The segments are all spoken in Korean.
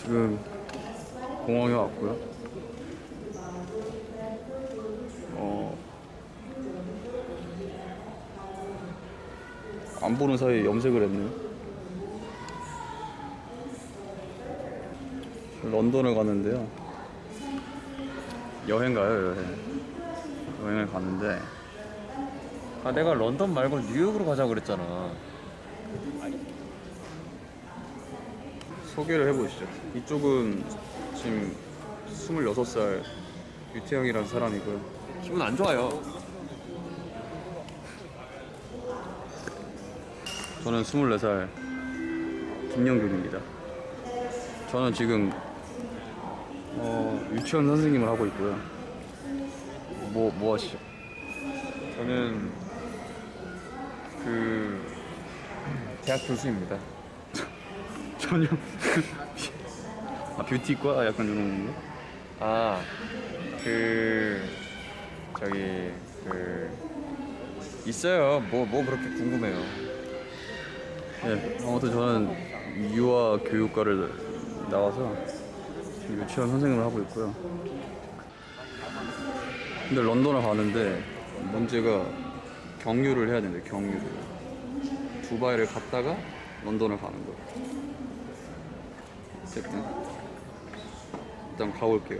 지금 공항에 왔고요. 안 보는 사이에 염색을 했네요. 런던을 가는데요. 여행 가요, 여행을 가는데. 아, 내가 런던 말고 뉴욕으로 가자고 그랬잖아. 소개를 해보시죠. 이쪽은 지금 26살 유태형이라는 사람이고요. 기분 안 좋아요. 저는 24살 김영균입니다. 저는 지금 유치원 선생님을 하고 있고요. 뭐 하시죠? 저는 대학 교수입니다. 전혀 뷰티과 약간 이런 건가? 아, 있어요. 뭐 그렇게 궁금해요. 네, 아무튼 저는 유아 교육과를 나와서 유치원 선생님을 하고 있고요. 근데 런던을 가는데 문제가 경유를 해야 되는데, 경유를 두바이를 갔다가 런던을 가는 거예요. 어쨌든 일단 가볼게요.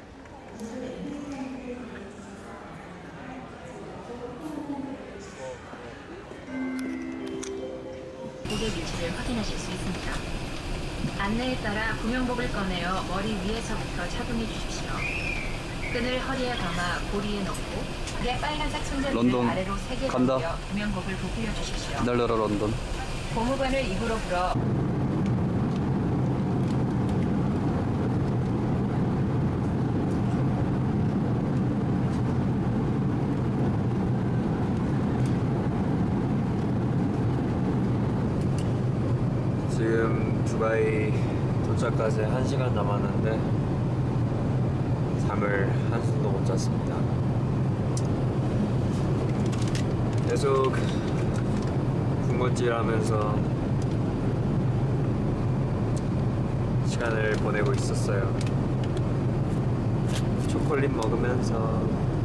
고객 위치를 확인하실 수 있습니다. 안내에 따라 구명복을 꺼내어 머리 위에서부터 착용해 주십시오. 끈을 허리에 감아 고리에 넣고 내 빨간색 손잡이를 런던 아래로 3개 간다. 넘겨 구명복을 부풀려 주십시오. 기다려라 런던. 고무관을 입으로 불어 지금 두바이 도착까지 1시간 남았는데 잠을 한숨도 못 잤습니다. 계속 군것질하면서 시간을 보내고 있었어요. 초콜릿 먹으면서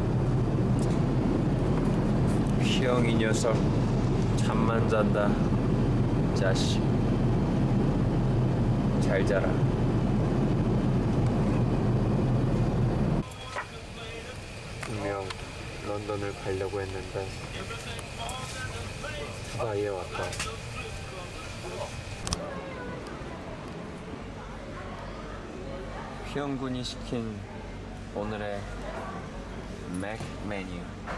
휘영 이 녀석 잠만 잔다. 자식 잘 자라. 분명 런던을 가려고 했는데 두바이에 왔다. 휘영군이 시킨 오늘의 맥 메뉴.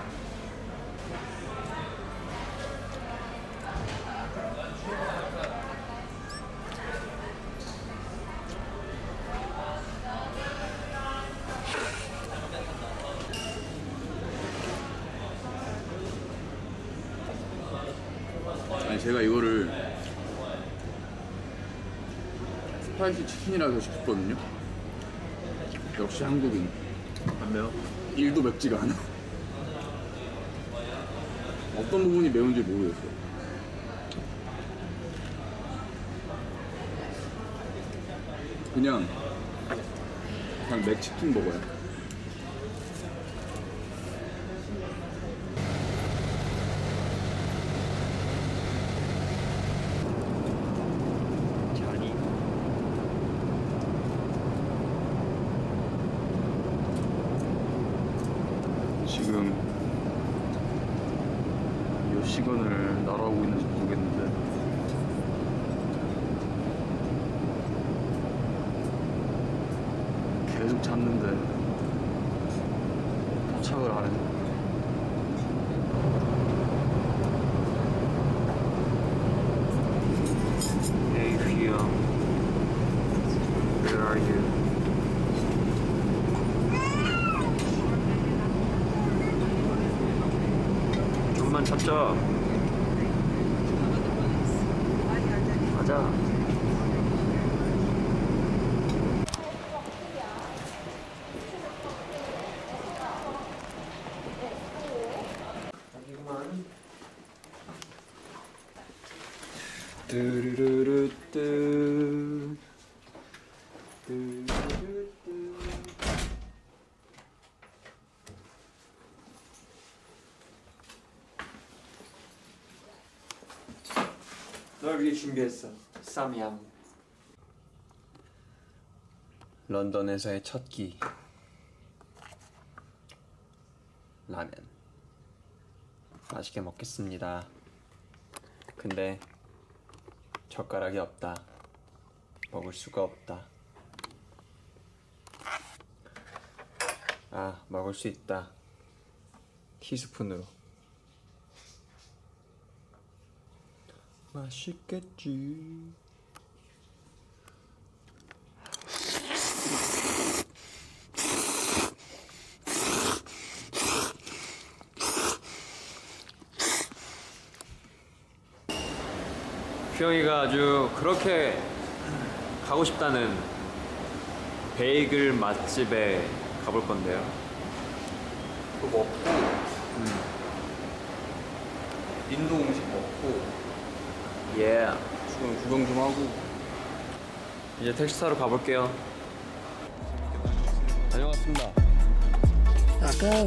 아니, 제가 이거를 스파이시 치킨이라고 시켰거든요. 역시 한국인. 안 매워? 1도 맵지가 않아. 어떤 부분이 매운지 모르겠어요. 그냥 맥치킨 먹어요. 잔이 지금 몇 시간을 날아오고 있는지 모르겠는데 계속 잤는데 도착을 안 했네. Hey 휘영, where are you? 좀만 참자. 가자. 뚜루루루뚜 널 위해 준비했어. 쌈양. 런던에서의 첫 끼. 라면. 맛있게 먹겠습니다. 근데 젓가락이 없다. 먹을 수가 없다. 아, 먹을 수 있다. 티스푼으로. 맛있겠지. 규영이가 아주 그렇게 가고 싶다는 베이글 맛집에 가볼 건데요. 그거 먹고 인도 음식 먹고 예. 주변 구경 좀 하고 이제 택시 타러 가볼게요. 다녀왔습니다. 아까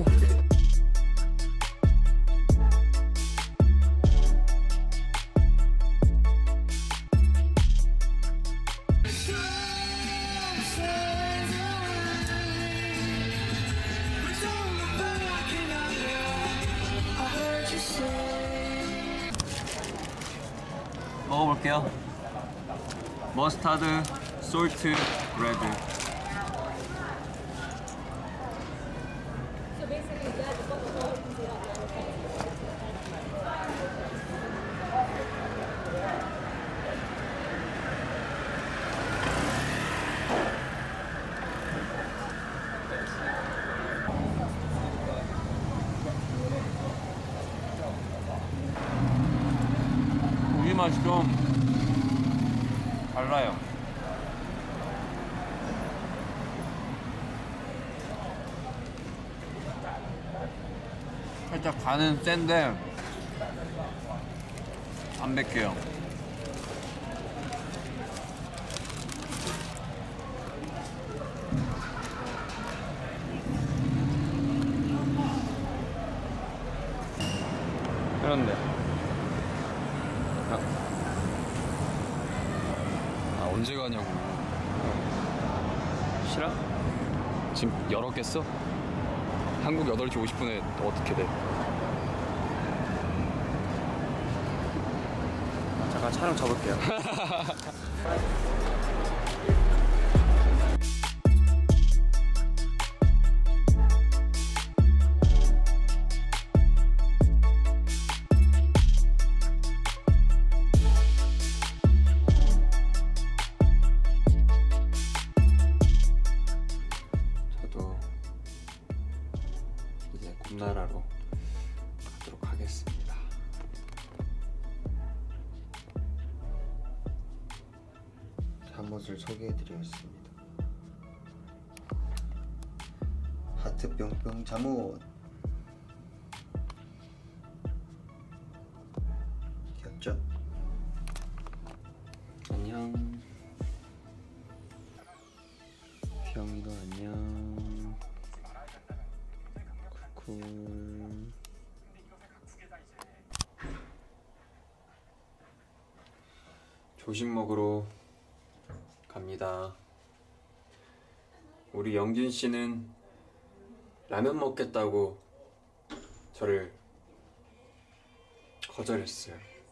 먹어볼게요. 머스타드, 솔트, 레드. 고기 맛이 좀 달라요. 살짝 간은 센데 담백해요. 그런데 언제 가냐고. 싫어? 지금 열었겠어? 한국 8시 50분에 어떻게 돼? 잠깐 촬영 접을게요. 저도 이제 꿈나라로 가도록 하겠습니다. 잠옷을 소개해드리겠습니다. 하트 뿅뿅 잠옷. 귀엽죠? 안녕. 규영이도 안녕. 쿨쿨. 조식 먹으러 갑니다. 우리 영진 씨는 라면 먹겠다고 저를 거절했어요.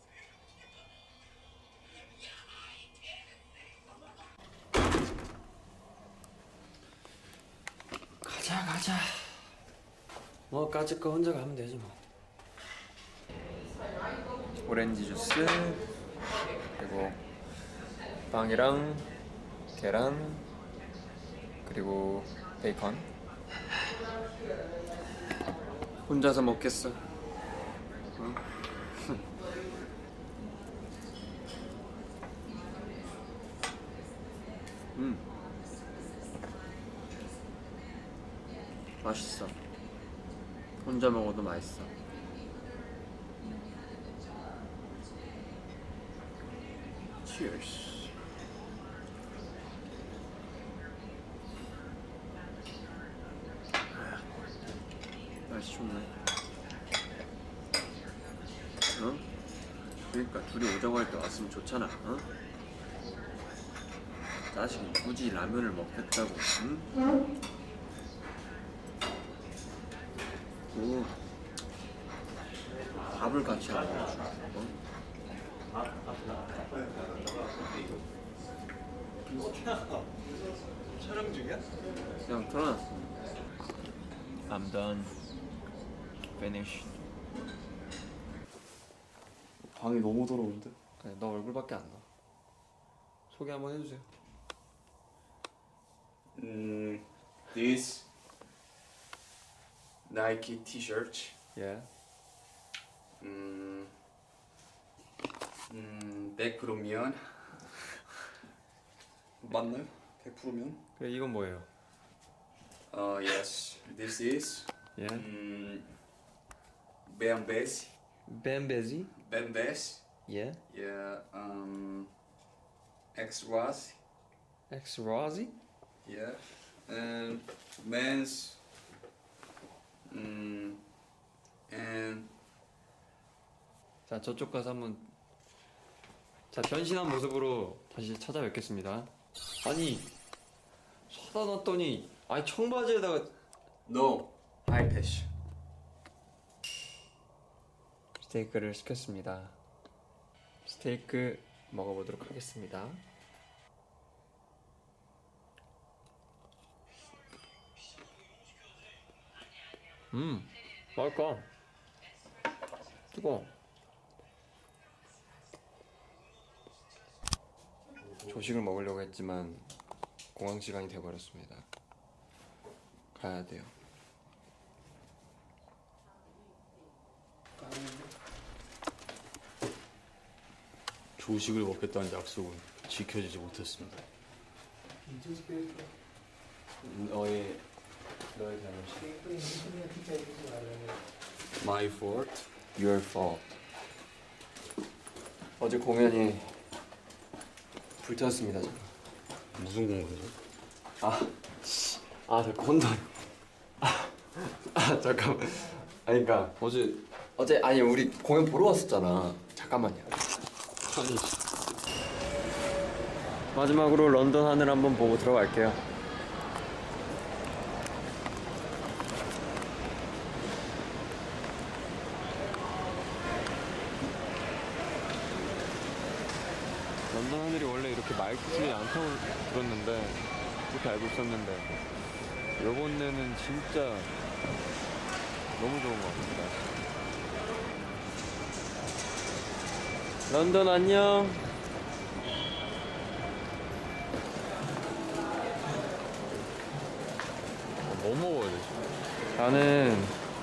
가자. 뭐 까짓 거 혼자 가면 되지 뭐. 오렌지 주스 그리고 빵이랑 계란 그리고 베이컨. 혼자서 먹겠어. 응? 맛있어. 혼자 먹어도 맛있어. Cheers. 춥네. 어? 그러니까 둘이 오자고 할 때 왔으면 좋잖아. 어? 자식이 굳이 라면을 먹겠다고. 응? 오, 밥을 같이 안 먹어주고. 촬영 중이야? 그냥 틀어놨어. I'm done. Finished. 방이 너무 더러운데? 아니, 너 얼굴밖에 안 나. 소개 한번 해주세요. This Nike T-shirt. 예. 100%면 맞나요? 100%면? 그래, 이건 뭐예요? Yes. This is 예. Bembes. 뱀베지? Bembes. 예. Yeah. X-Raz. 엑스라지? Yeah. And men's. And 자, 저쪽 가서 한번. 자, 변신한 모습으로 다시 찾아뵙겠습니다. 아니, 사다 놨더니, 아니, 청바지에다가. no high fashion. 스테이크를 시켰습니다. 스테이크 먹어보도록 하겠습니다. 맛있다. 뜨거워. 조식을 먹으려고 했지만 공항 시간이 돼버렸습니다. 가야 돼요. 조식을 먹겠다는 약속은 지켜지지 못했습니다. 너의 잘못이. My fault. Your fault. 어제 공연이 불탔습니다. 제가. 무슨 공부죠? 저 건달. 잠깐만. 아니, 그러니까 어제 아니 우리 공연 보러 왔었잖아. 잠깐만요. 아니. 마지막으로 런던 하늘 한번 보고 들어갈게요. 런던 하늘이 원래 이렇게 맑지 않다고 들었는데, 그렇게 알고 있었는데, 이번에는 진짜 너무 좋은 것 같습니다. 런던 안녕. 뭐 먹어야 되지? 나는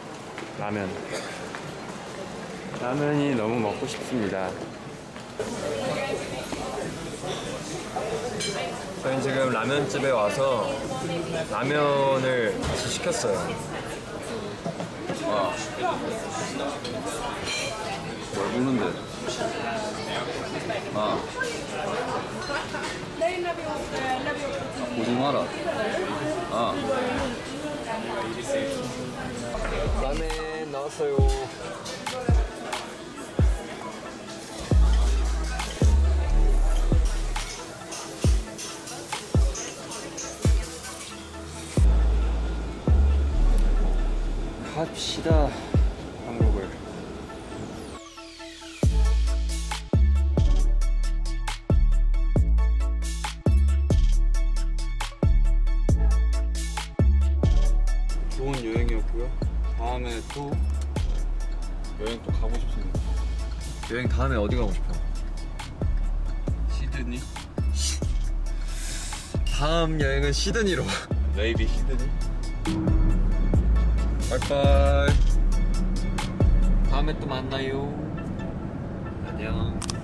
라면이 너무 먹고 싶습니다. 저희는 지금 라면집에 와서 라면을 같이 시켰어요. 뭘 먹는데? 보지 마라. 라면 나왔어요. 갑시다, 한국을. 좋은 여행이었고요. 다음에 또 여행 또 가고 싶습니다. 여행 다음에 어디 가고 싶어? 시드니? 다음 여행은 시드니로. 메이비 시드니? 빠이빠이. 다음에 또 만나요. 안녕.